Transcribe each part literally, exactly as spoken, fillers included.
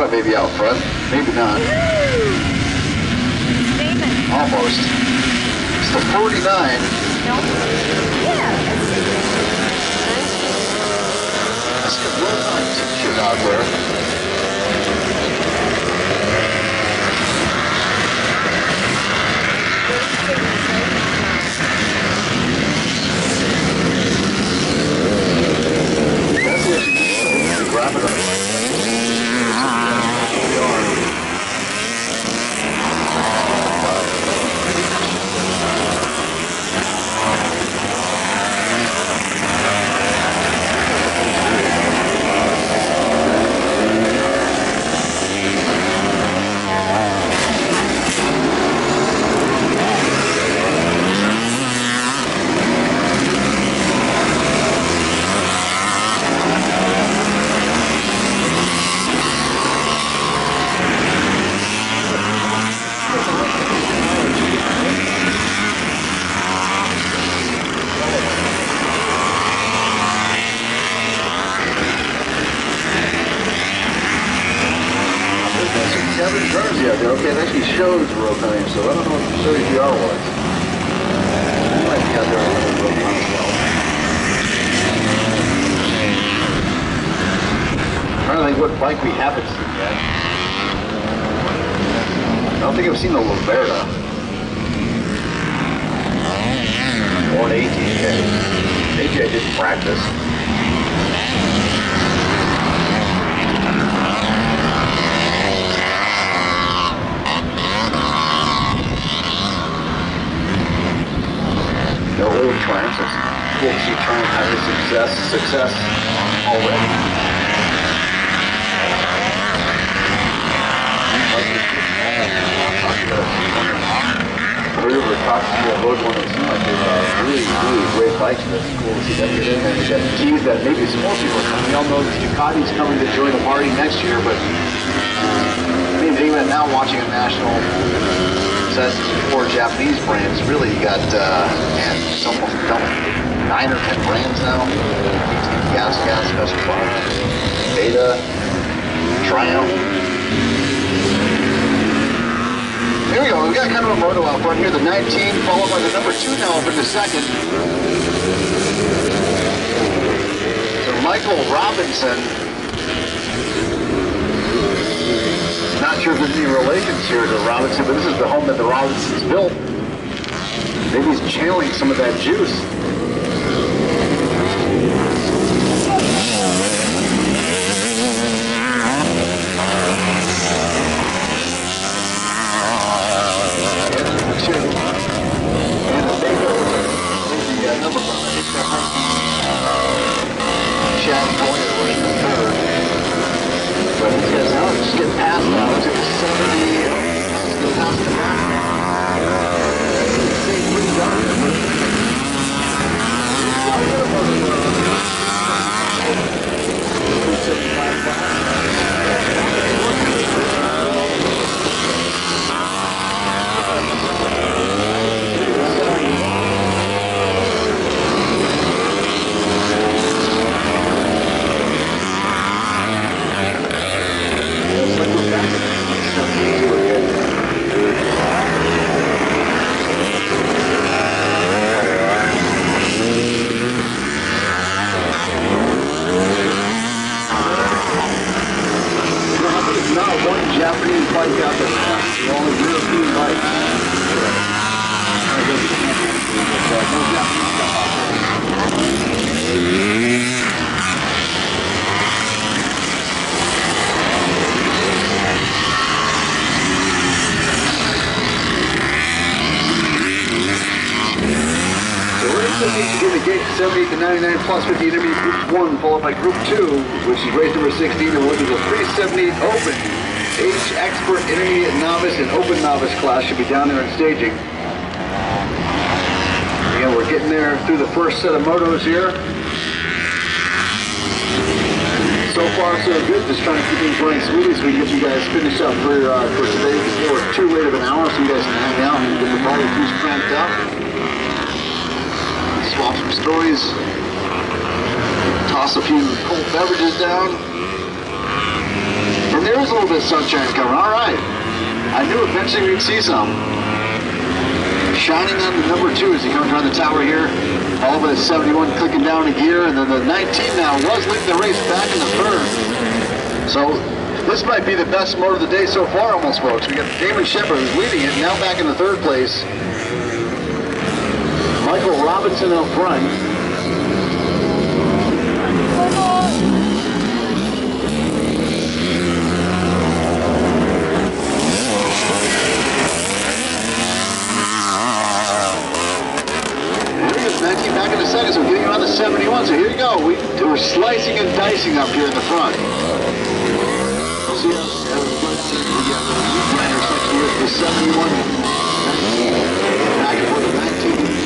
Nova maybe out front. Maybe not. Damon. Almost. It's the forty-nine. No. Yeah. That's a real nice shit out there. That's what you need to grab it up. Seven turns yet there. Okay, it actually shows road coming, so I don't know what the thirty G R was. It might be out there a little road time as well. I'm trying to think what bike we haven't seen yet. I don't think I've seen the Liberta. Or an eighteen K. Maybe I didn't practice. No old Triumphs. It's cool to see Triumph having success, success already. We were talking to a road one that seemed like they were really, really great bikes. It's cool to see them get in there. They got teams that maybe some more people are coming. We all know that Ducati's coming to join the party next year, but I mean, even now watching a national set for Japanese brands, really you got, uh, man, it's almost double, nine or ten brands now. Gas, Gas, Special Bar, Beta, Triumph. Here we go, we got kind of a moto out front here, the nineteen, followed by the number two now up in the second. So Michael Robinson. Not sure if there's any relations here to Robinson, but this is the home that the Robinsons built. Maybe he's channeling some of that juice. Two. And the Dago. The uh, number five. Chad Boyer was the third. But he says, now let's just get past now. Let's get seventy. Let's go past the back. It's pretty dark. Japanese bike out there. They're all European bikes. No Japanese stuff out there. So we're in the gate seventy to ninety-nine plus fifty intermediate group one, followed by group two, which is race number sixteen, and we're looking at the three seventy open. Age expert, intermediate novice, and open novice class should be down there in staging. Again, we're getting there through the first set of motos here. So far, so good. Just trying to keep things running smoothly so we can get you guys finished up for, uh, for today before it's too late of an hour, so you guys can hang out and get the body juice cranked up. Swap some stories. Toss a few cold beverages down. And there's is a little bit of sunshine coming. All right. I knew eventually we'd see some. Shining on the number two as he comes around the tower here. All of the seventy-one clicking down a gear, and then the nineteen now was leading the race back in the third. So this might be the best motor of the day so far, almost, folks. We got Damon Shepard who's leading it, now back in the third place. Michael Robinson up front. nineteen back in the second, so getting around the seventy-one. So here you go. We, we're slicing and dicing up here in the front. See how the seventy-one back and forth the nineteen.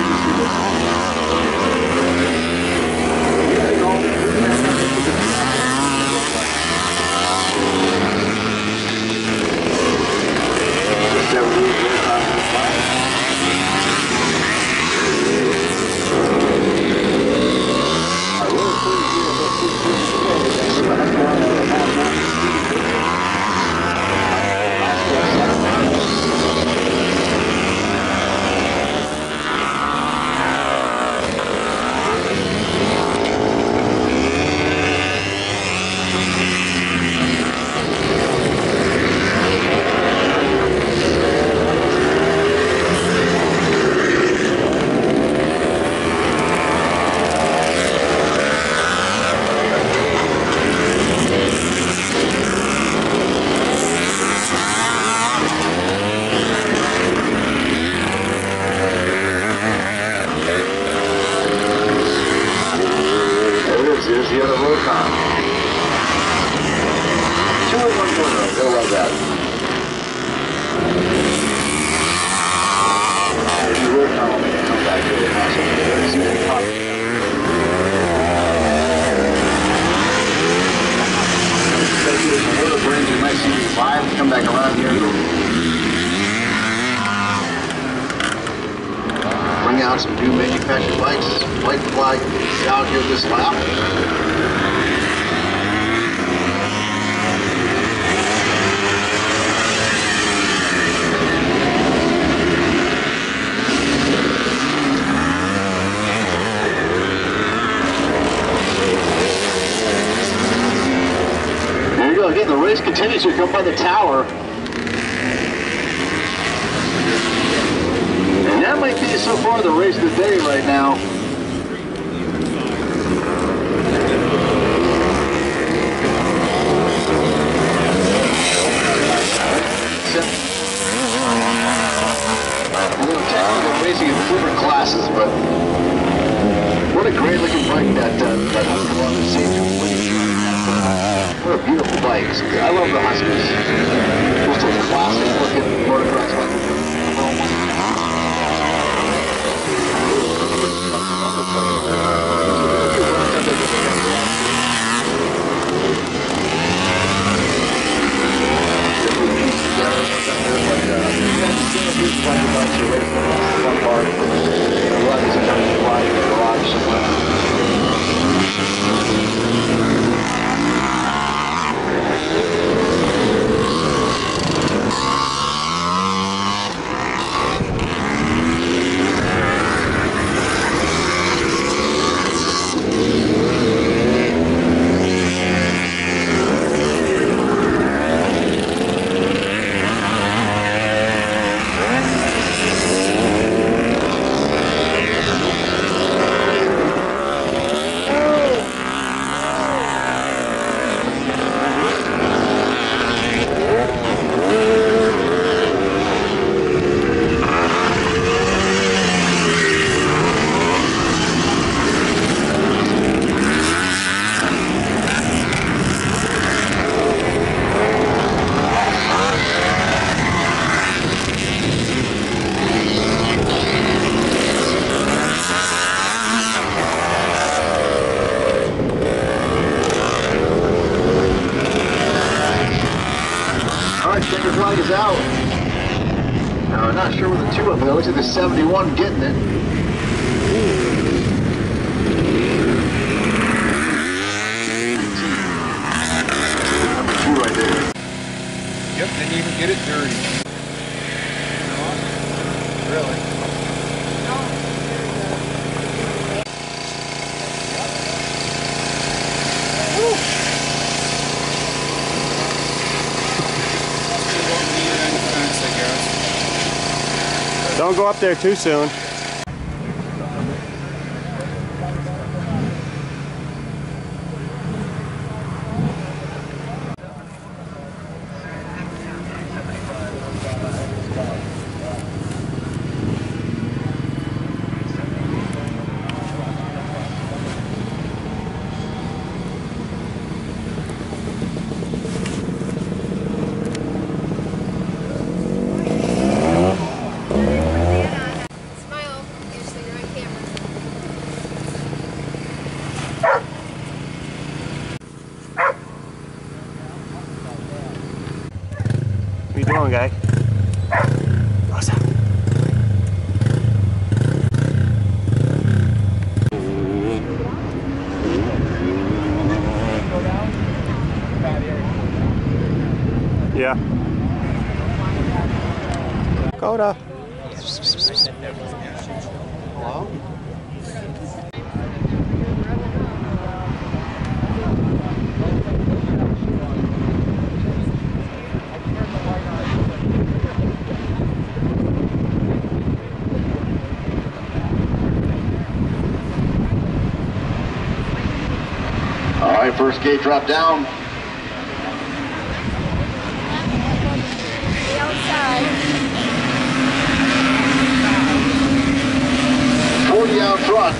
Here's the other road car. Two in one corner. Gotta love that. Here's the road car. I'll make it come back really awesome. It's very hot. One of the brains you might see these live come back around here. Bring out some new manufactured bikes. White flag out here this lap. There you go. Again, the race continues to come by the tower. And that might be so far the race of the day right now. A little technical racing in different classes, but what a great looking bike that uh, that Husker on the scene. What a beautiful bike. I love the Huskers. Just a classic looking motocross bike. Flag is out. Now I'm not sure where the two of them. It looks like the seventy-one getting it. Number two right there. Yep, and you can get it dirty. Really? Don't go up there too soon. What you doing, guy? Ossa. Yeah. Coda. Hello? All right, first gate drop down. The outside. forty out front.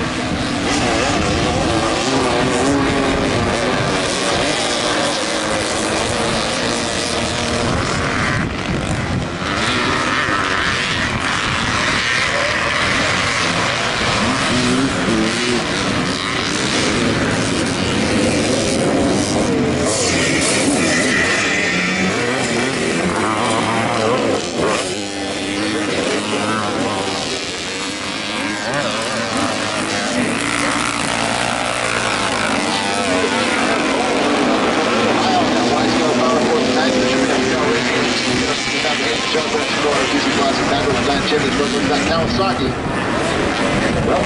Kawasaki. Well,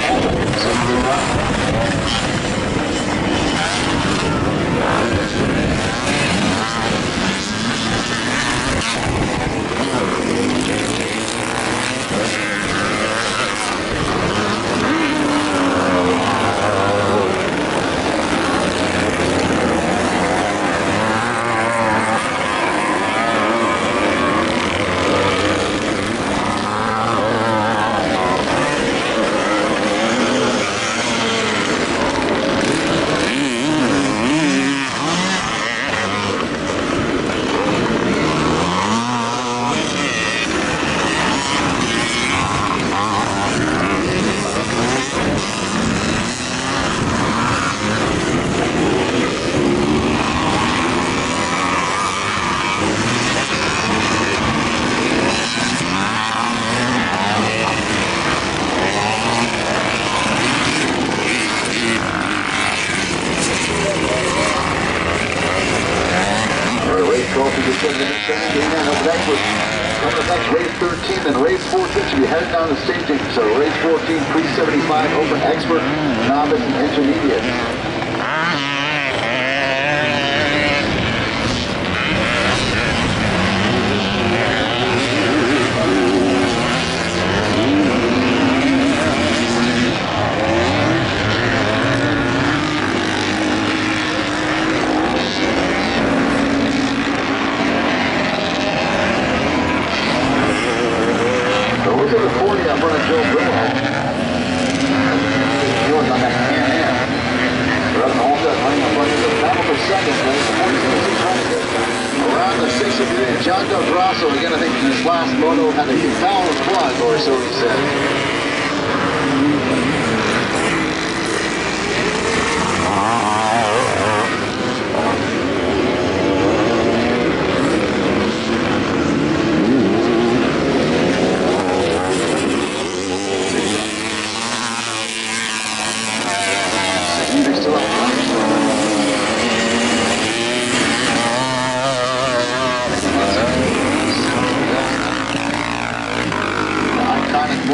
race thirteen and race fourteen should be headed down to staging. So race fourteen, pre seventy-five, open, expert, novice, and intermediate. John Del Grosso, again, I think his last moto had a foul plug, or so he said.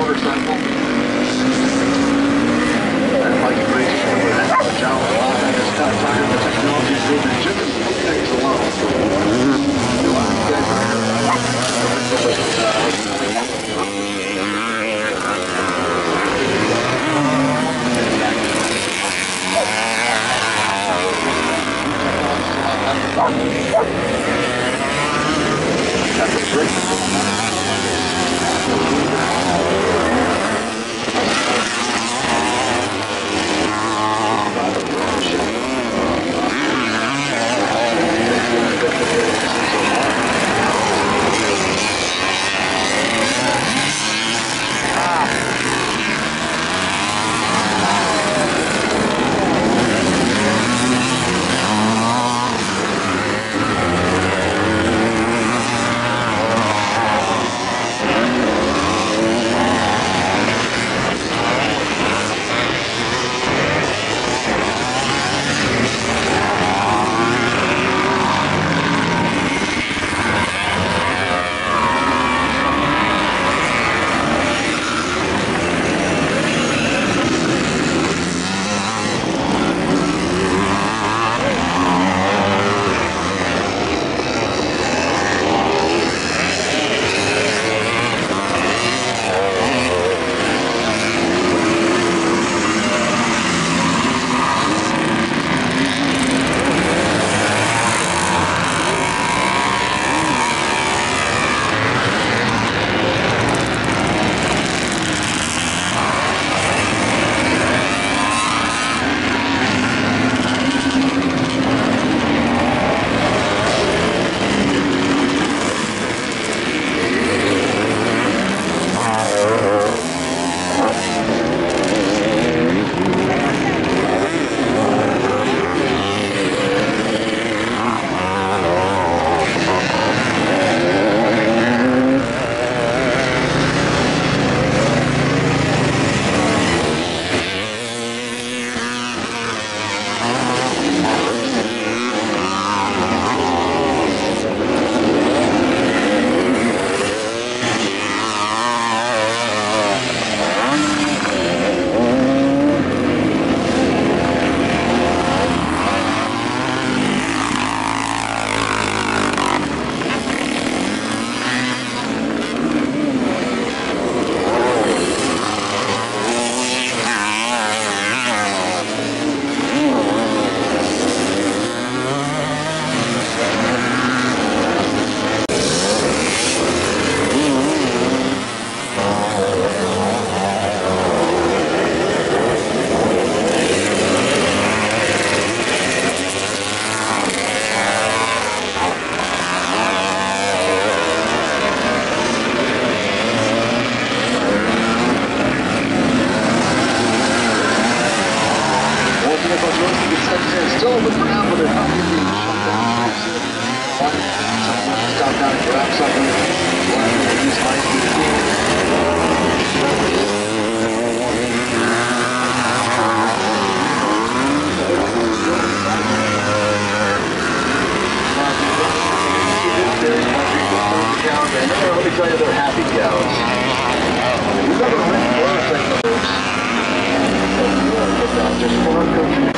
motorcycle. And Mike Briggs remember that much out a lot. I just got tired of the technology improvement just in some things alone. You guys That's great. Still with ground, but they're not really shut down. Stop down and grab something. Use high Let me tell you, they're happy cows. We've got a Renn motorcycle. Just four countries.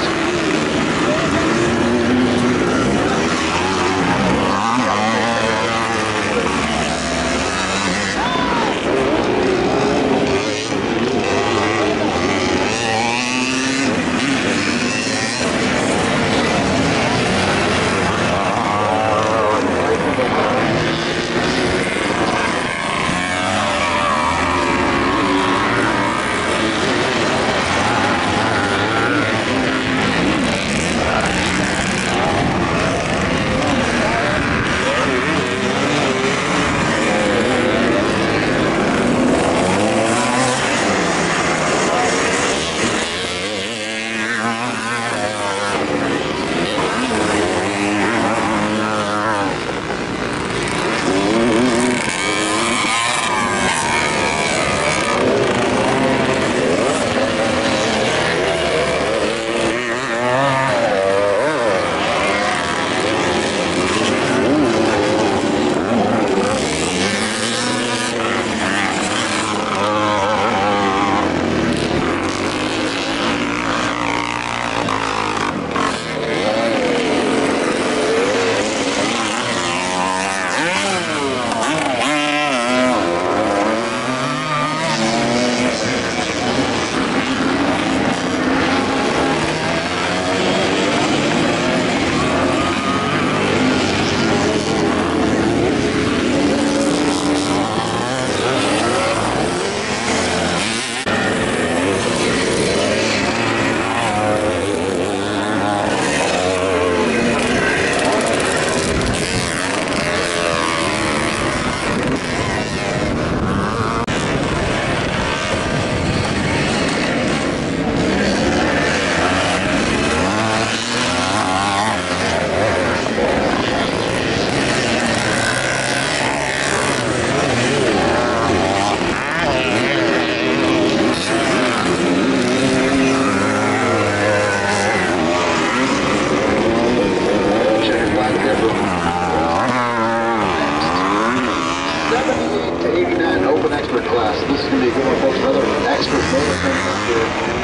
class. This is going to be a good one, folks. Another expert motor coming up here.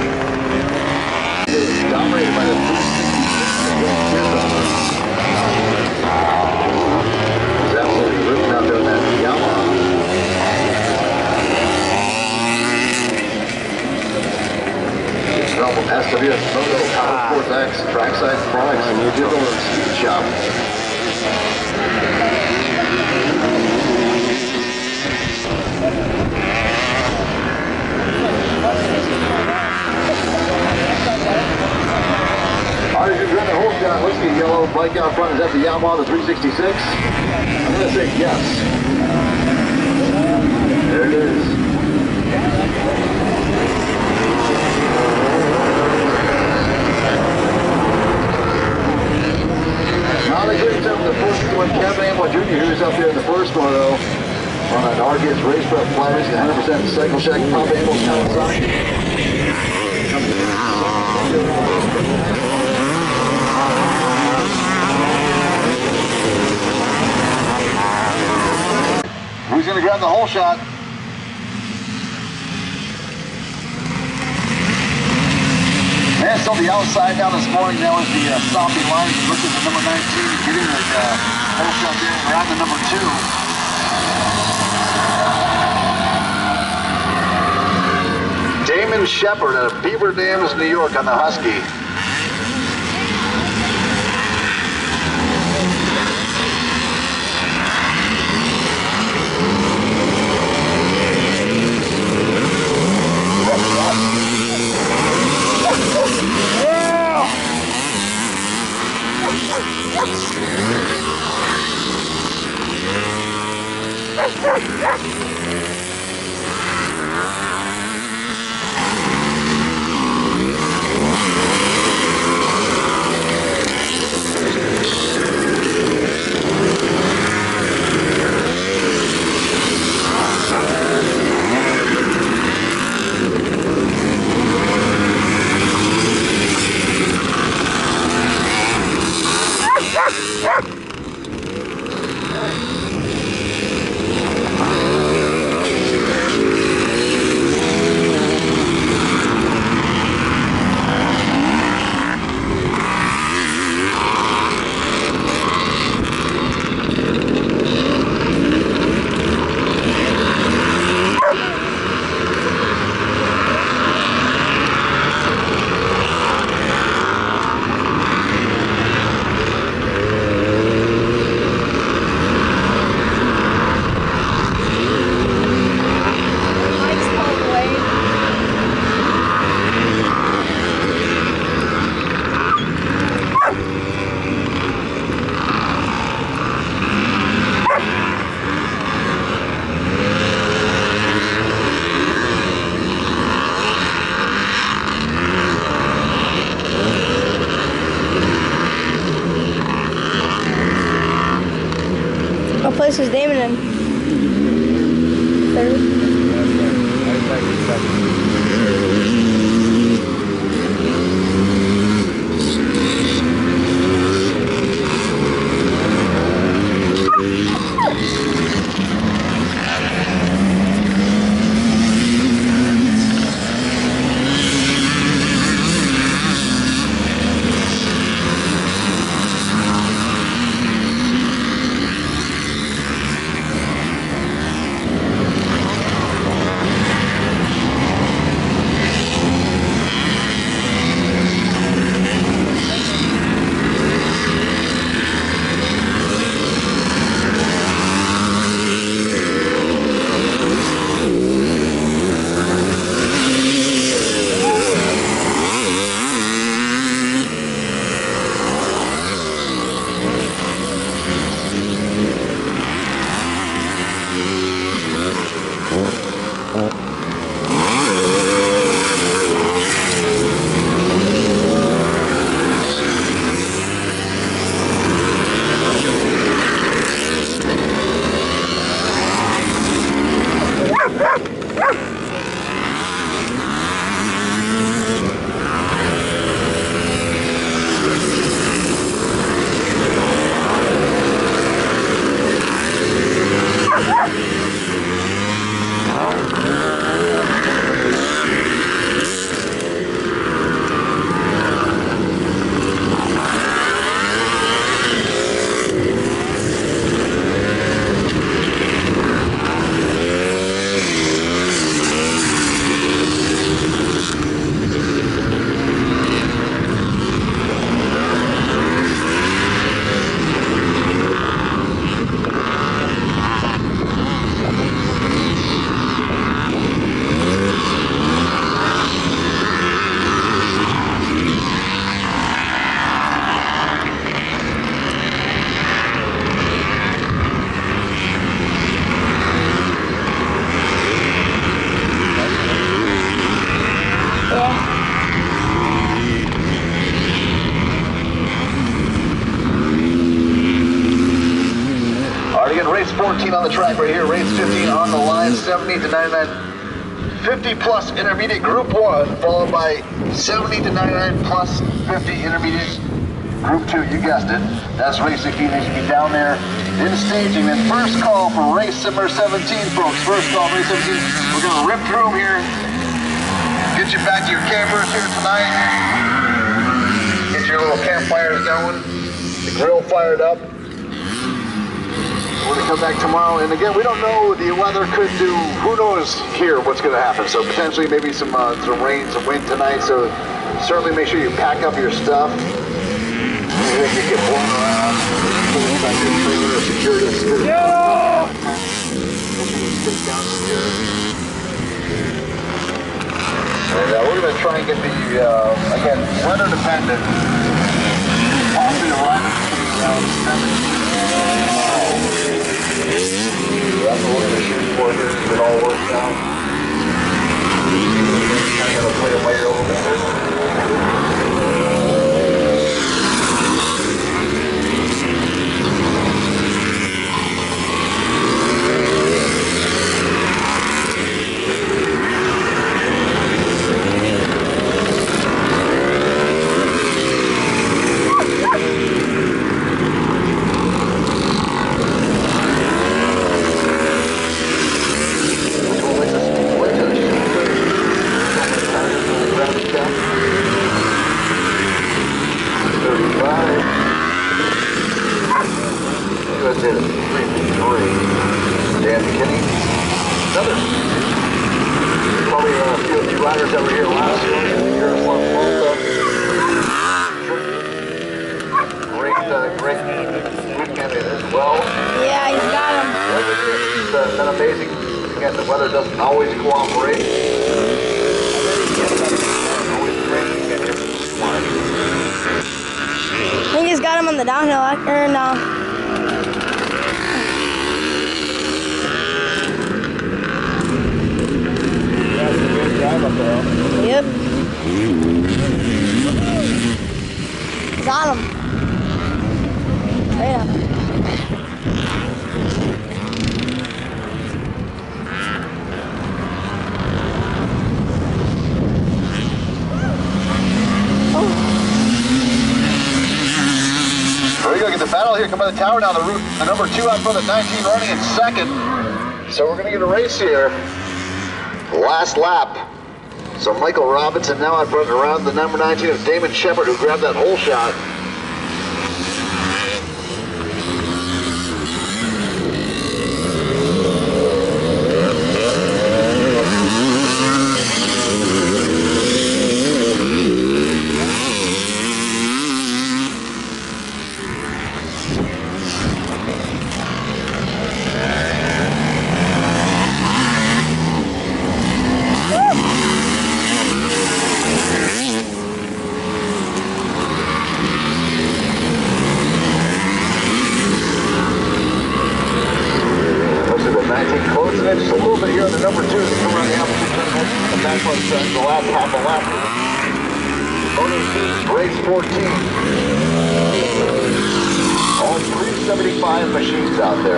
It's dominated by the three sixty-six. It's absolutely ripping out there in that Yamaha. It's from S W S Moto Power Sports X Trackside Products Digital and Speed Shop. Alright, you're going to hold down whiskey yellow. Bike out front, is that the Yamaha, the three sixty-six? I'm going to say yes. There it is. Not a great time for the first one. Kevin Amwell Junior who's up there in the first one, though. On an Argus Race Prep Fly Racing, one hundred percent Cycle Shack Pop Amwell Kawasaki. Who's going to grab the whole shot? And so the outside down this morning, that was the uh, Stompy line. Looking at the number nineteen, getting the uh, whole shot there around the number two. Damon Shepard out of Beaver Dams, New York on the Husky. What place is Damon in? Third? again, race fourteen on the track right here, race fifteen on the line, seventy to ninety-nine. fifty plus intermediate group one, followed by seventy to ninety-nine plus fifty intermediate group two, you guessed it. That's race sixteen, they should be down there in staging. Then first call for race number seventeen, folks. First call, race seventeen. We're gonna rip through them here. Get you back to your campers here tonight. Get your little campfires going. The grill fired up. We're gonna come back tomorrow, and again, we don't know, the weather could do, who knows here what's gonna happen. So potentially maybe some uh, some rain, some wind tonight. So certainly make sure you pack up your stuff. Maybe you get blown around. Back your trailer or security. security. Yeah! Down secure. And uh, we're gonna try and get the uh, again weather dependent. Possibly arriving around seventeen. That's what we're going to shoot for here, if it all works out. Kind of got to play it by ear a little bit. On the downhill, or no? Yep. Got him. Right up. The battle here, come by the tower now, the route, the number two out front, the nineteen running in second. So we're gonna get a race here. Last lap. So Michael Robinson now out front around the number nineteen of Damon Shepard, who grabbed that hole shot. Just a little bit here on the number two to come around the opposite turn. The back one starts the last half a lap. Motos race fourteen. All three seventy-five machines out there.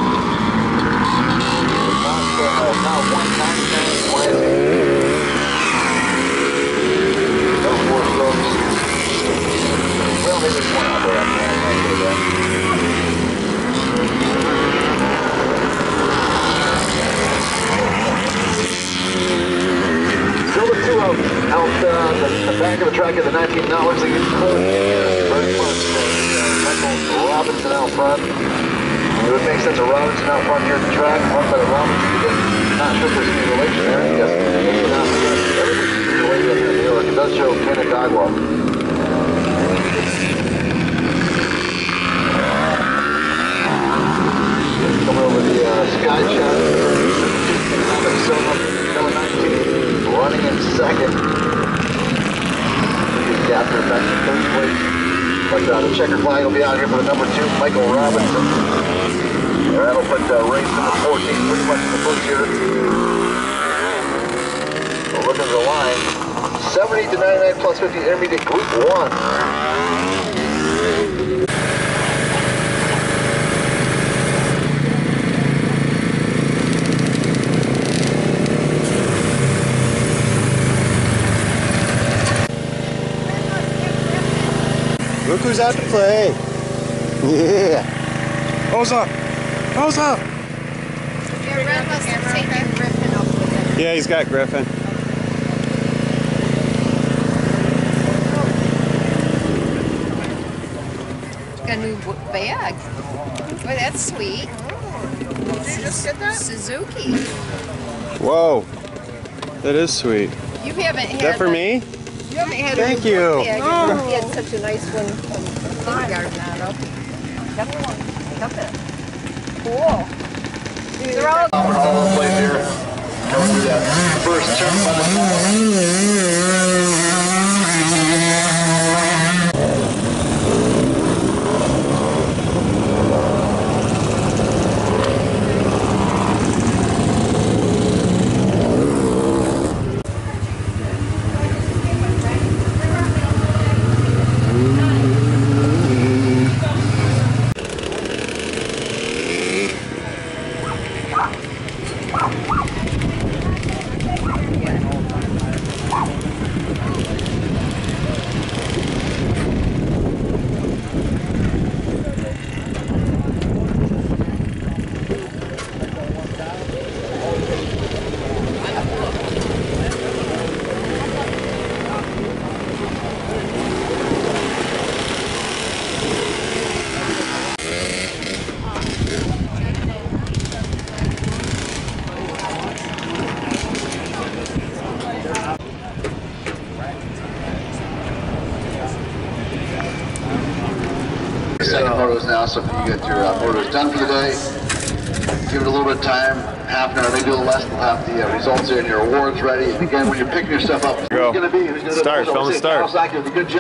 Not, uh, not one ninety-nine twenty. No four strokes. Well, maybe one out there. I can't say that. Still the two out, out uh, the, the back of the track at the nineteen. Now looks like it's cold. Very much. Michael Robinson out front. It would make sense of Robinson out front here at the track. Run by the Robinson again. Not sure if there's any relation there. Yes, maybe not. Everything's related in New York. It does show Canadagua. Coming over the uh, sky shot. Number nineteen running in second. He's got there back to third place. But uh, the checkered flag will be out here for the number two, Michael Robinson. And that'll put uh, race number fourteen pretty much in the books here. So looking at the line, seventy to ninety-nine plus fifty intermediate group one. who's out to play. Yeah. Ossa! Ossa! Yeah, Renn must have taken Griffin up with him. Yeah, he's got Griffin. Got a new w- bag. Boy, that's sweet. Did you just get that? Suzuki. Whoa. That is sweet. You haven't had Is that for a, me? You haven't had Thank a new you. book bag. Oh. You had such a nice one from kindergarten out of. Cool. They're all All the way here. Go through that first turn by second motos now, so if you get your uh, motos done for the day, give it a little bit of time, half an hour, maybe a little less, we'll have the uh, results there and your awards ready. And again, when you're picking your stuff up, who's Go. going to be? Who's gonna Start, do film the start. Good job.